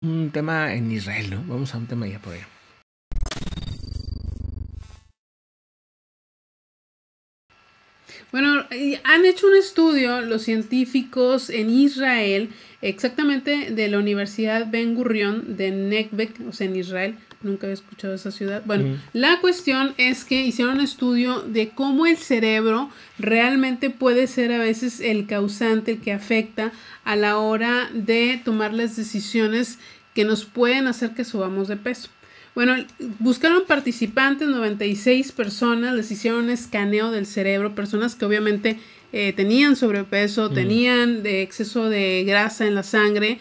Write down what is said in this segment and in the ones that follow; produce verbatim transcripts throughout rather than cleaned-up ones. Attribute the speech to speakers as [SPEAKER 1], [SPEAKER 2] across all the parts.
[SPEAKER 1] un tema en Israel, ¿no? Vamos a un tema ya por allá.
[SPEAKER 2] Bueno, han hecho un estudio los científicos en Israel, exactamente de la Universidad Ben Gurion de Negev, o sea, en Israel. Nunca había escuchado esa ciudad. Bueno, uh-huh. La cuestión es que hicieron un estudio de cómo el cerebro realmente puede ser a veces el causante, el que afecta a la hora de tomar las decisiones que nos pueden hacer que subamos de peso. Bueno, buscaron participantes, noventa y seis personas, les hicieron un escaneo del cerebro, personas que obviamente eh, tenían sobrepeso, mm. tenían de exceso de grasa en la sangre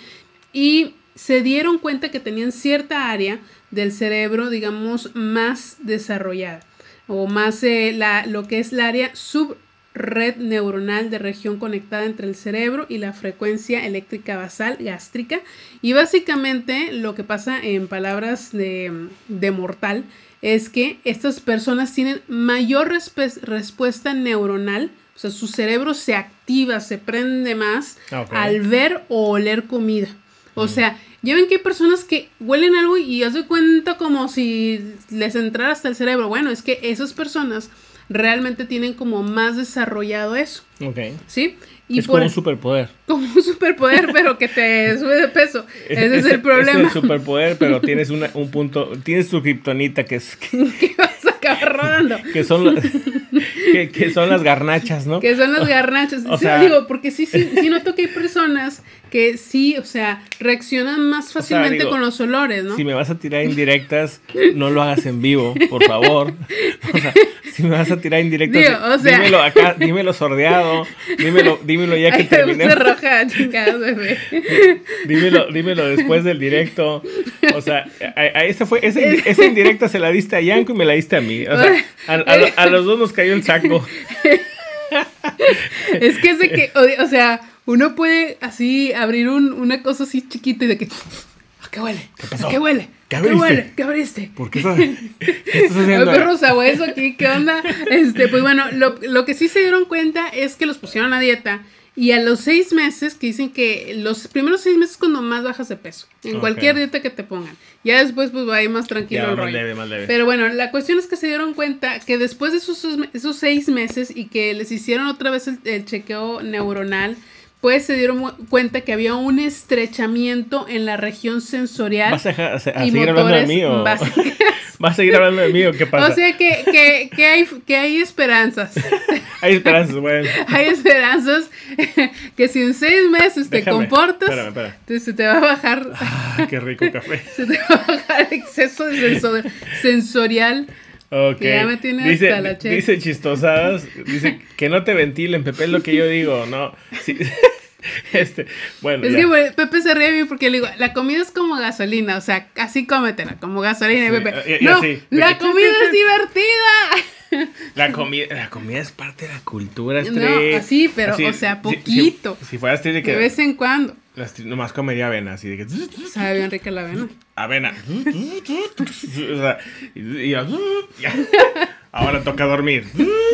[SPEAKER 2] y se dieron cuenta que tenían cierta área del cerebro, digamos, más desarrollada o más eh, la, lo que es el área sub red neuronal de región conectada entre el cerebro y la frecuencia eléctrica basal gástrica. Y básicamente lo que pasa en palabras de, de mortal es que estas personas tienen mayor resp- respuesta neuronal, o sea, su cerebro se activa, se prende más okay. al ver o oler comida. O mm. sea, ya ven que hay personas que huelen algo y haz de cuenta como si les entrara hasta el cerebro. Bueno, es que esas personas realmente tienen como más desarrollado eso.
[SPEAKER 1] Ok.
[SPEAKER 2] ¿Sí?
[SPEAKER 1] Y es por, como un superpoder.
[SPEAKER 2] Como un superpoder, pero que te sube de peso. Ese es, es el problema.
[SPEAKER 1] Es el superpoder, pero tienes una, un punto, tienes tu kriptonita que es... Que,
[SPEAKER 2] que vas a acabar rodando.
[SPEAKER 1] Que son, la, que, que son las garnachas, ¿no?
[SPEAKER 2] Que son las garnachas. O sí, sea, digo, porque sí, sí, sí noto que hay personas que sí, o sea, reaccionan más fácilmente o sea, digo, con los olores, ¿no?
[SPEAKER 1] Si me vas a tirar indirectas, no lo hagas en vivo, por favor. O sea, si me vas a tirar indirectas, digo, o sea, dímelo acá, dímelo sordeado, dímelo, dímelo ya que
[SPEAKER 2] Ay,
[SPEAKER 1] terminemos.
[SPEAKER 2] Se roja, chingada, bebé.
[SPEAKER 1] Dímelo, dímelo después del directo. O sea, a, a ese fue, ese, esa indirecta se la diste a Yanko y me la diste a mí. O sea, a, a, a los dos nos cayó el saco.
[SPEAKER 2] Es que es de que, o, o sea, uno puede así abrir un, una cosa así chiquita y de que, ¿a qué huele?
[SPEAKER 1] ¿Qué pasó?
[SPEAKER 2] ¿A qué huele?
[SPEAKER 1] ¿Qué
[SPEAKER 2] abriste? ¿Qué huele? ¿Qué abriste?
[SPEAKER 1] ¿Por qué sabes? ¿Qué estás haciendo?
[SPEAKER 2] El perro sabueso aquí, ¿qué onda? Este, pues bueno, lo, lo que sí se dieron cuenta es que los pusieron a dieta y a los seis meses, que dicen que los primeros seis meses es cuando más bajas de peso, en okay. cualquier dieta que te pongan. Ya después pues va a ir más tranquilo
[SPEAKER 1] ya,
[SPEAKER 2] el
[SPEAKER 1] más
[SPEAKER 2] rollo.
[SPEAKER 1] Leve, más leve.
[SPEAKER 2] Pero bueno, la cuestión es que se dieron cuenta que después de esos, esos seis meses y que les hicieron otra vez el, el chequeo neuronal, pues se dieron cuenta que había un estrechamiento en la región sensorial.
[SPEAKER 1] ¿Vas a, dejar, a, a seguir hablando de mí o vas a seguir hablando de mí o qué pasa?
[SPEAKER 2] O sea que, que, que, hay, que hay esperanzas.
[SPEAKER 1] Hay esperanzas, bueno.
[SPEAKER 2] Hay esperanzas que si en seis meses te Déjame. comportas,
[SPEAKER 1] espérame, espérame.
[SPEAKER 2] Te, se te va a bajar.
[SPEAKER 1] Ah, qué rico café.
[SPEAKER 2] Se te va a bajar el exceso de sensor, sensorial.
[SPEAKER 1] Ok,
[SPEAKER 2] que ya me tiene
[SPEAKER 1] dice,
[SPEAKER 2] hasta la che.
[SPEAKER 1] dice chistosadas, dice que no te ventilen, Pepe, es lo que yo digo, no, sí. Este, bueno,
[SPEAKER 2] es
[SPEAKER 1] ya.
[SPEAKER 2] que bueno, Pepe se ríe a mí porque le digo, la comida es como gasolina, o sea, así cómetela, como gasolina, sí, y Pepe, y, y no, así, la que, comida es divertida.
[SPEAKER 1] La comida, la comida es parte de la cultura,
[SPEAKER 2] no, así, pero, así, o sea, poquito,
[SPEAKER 1] si, si, si fueras de que
[SPEAKER 2] de vez en cuando.
[SPEAKER 1] Nomás comería avena, así de que...
[SPEAKER 2] Sabe bien rica la avena.
[SPEAKER 1] Avena. O sea, y, y, ya. Ahora toca dormir.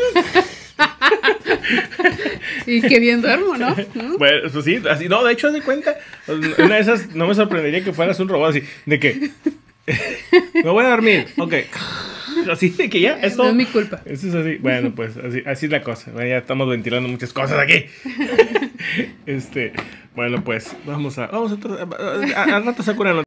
[SPEAKER 2] Y qué bien duermo, ¿no?
[SPEAKER 1] Bueno, pues sí, así, no, de hecho, haz de cuenta, una de esas, no me sorprendería que fueras un robot así, de que... Me voy a dormir, ok. Así de que ya, esto...
[SPEAKER 2] No es mi culpa.
[SPEAKER 1] Eso es así, bueno, pues así, así es la cosa. Bueno, ya estamos ventilando muchas cosas aquí. Este, bueno, pues vamos a... Vamos a... Al rato saco una noticia.